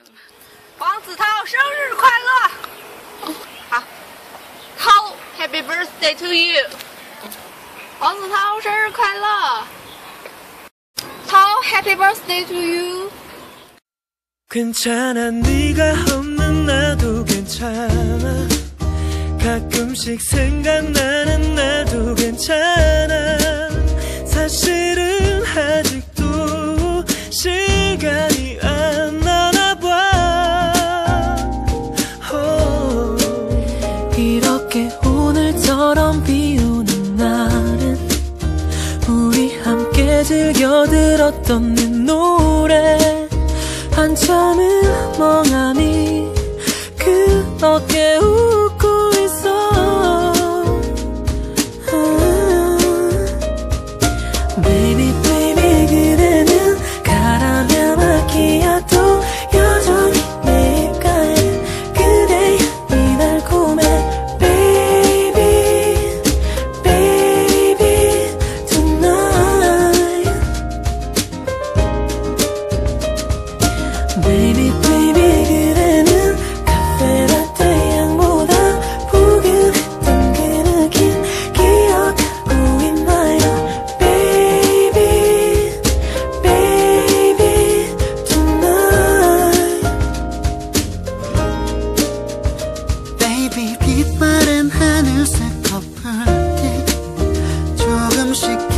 黄子韬生日快乐！好，涛 Happy birthday to you！ 黄子韬生日快乐！涛 Happy birthday to you！ 괜찮아 네가 없는 나도 괜찮아 가끔씩 생각나는 나도 괜찮아 사실은 아직도 시간이 안 나나봐 이렇게 오늘처럼 비오는 날은 우리 함께 즐겨 들었던 내 노래 한참을 멍하니 그렇게 웃고 있어 Baby baby 그대는 카라멜 마키아토 여전히 내 입가에 그대의 이 달콤해 Baby baby tonight Baby baby 그대는 카페라떼 향보다 포근했던 그 느낌 기억하고 있나요 Baby baby tonight Baby 빛바랜 하늘색 커플티 조금씩